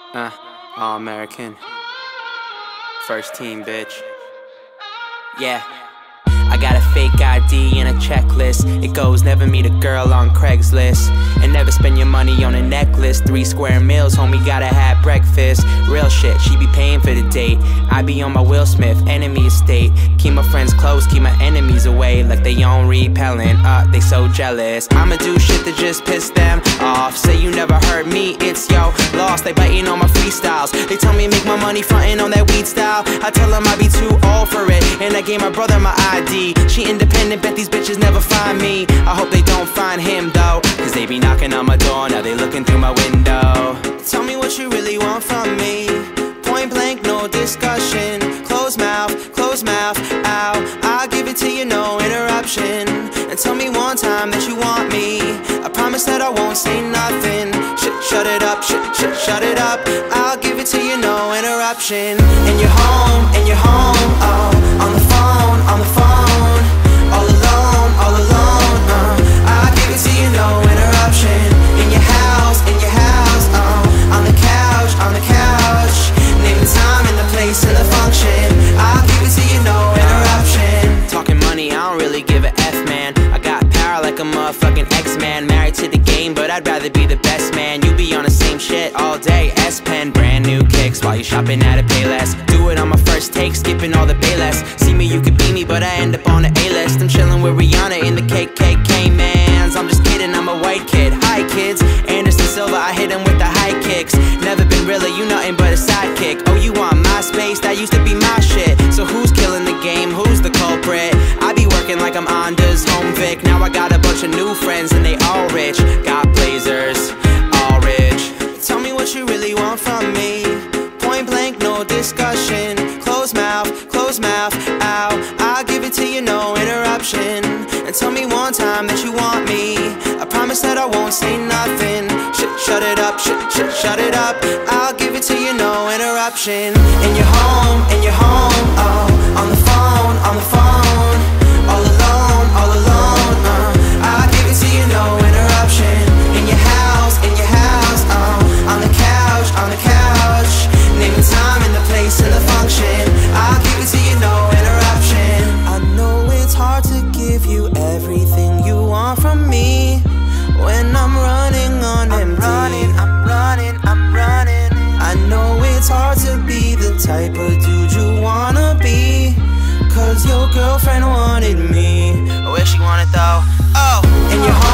All American. First team, bitch. Yeah. I got a fake ID and a checklist. It goes, never meet a girl on Craigslist, and never spend your money on a necklace. 3 square meals, homie, gotta have breakfast. Real shit, she be paying for the date. I be on my Will Smith, enemy estate. Keep my friends close, keep my enemies away. Like they on repellent, they so jealous. I'ma do shit that just piss them off. Say you never heard me, it's yo lost. They biting on my freestyles. They tell me make my money frontin' on that weed style. I tell them I be too old for it, and I gave my brother my ID. She independent, bet these bitches never find me. I hope they don't find him though, cause they be knocking on my door, now they looking through my window. Tell me what you really want from me. Point blank, no discussion. Close mouth, ow. I'll give it to you, no interruption. And tell me one time that you want me. I promise that I won't say nothing. Shut it up, shut it up. I'll give it to you, no interruption. And you're home, oh. On the phone, all alone, I'll give it to you, no interruption. In your house, on the couch, name the time and the place and the function. I'll give it to you, no interruption. Talking money, I don't really give a F, man. I got power like a motherfucking X-Man. Married to the game, but I'd rather be the best man. You be on the same shit all day. S-Pen, brand new kicks while you shopping at a Payless. Do it on my first take, skipping all the Payless. See me, you could be me, but I end up on the A-list. I'm chilling with Rihanna in the KKK mans. I'm just kidding, I'm a white kid. Hi kids, Anderson Silva, I hit him with the high kicks. Never been really, you nothing but a sidekick. Oh, you want my space? That used to be my shit. So who's killing the game? Who's the culprit? I be working like I'm Onda's home Vic. Now I got a bunch of new friends and they all rich. Got blazers, all rich. Tell me what you really want from me. Point blank, no discussion. Close mouth, ow. I'll give it to you, no interruption. And tell me one time that you want me. I promise that I won't say nothing. Shut it up, shut it up. I'll give it to you, no interruption. And you're home, oh. On the phone, all alone, I'll give it to you, no interruption. In your house, on the couch, name the time and the place and the function. I'll give it to you, no interruption. I know it's hard to give you everything you want from me when I'm running on empty. I'm running. I know it's hard to be the type of dude you wanna be, cause your girlfriend wanted me. Where she wanted though? Oh, and you're